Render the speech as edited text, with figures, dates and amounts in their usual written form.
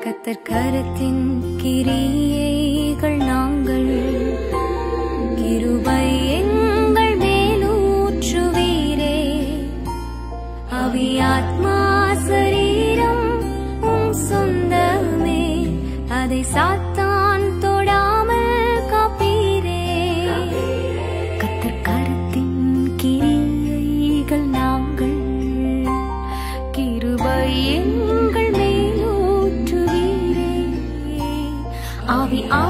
கர்த்தர் கரத்தின் கிரியைகள் நாங்கள் கிருபை எங்கள் மேலூற்றுவீரே. ஆவி ஆத்மா சரீரம் உம் சொந்தமே, அதை சாத்தான் தொடாமல் காப்பீரே. கர்த்தர் கரத்தின் கிரியைகள் நாங்கள் கிருபை எங்கள் மேலூற்றுவீரே. ஆவி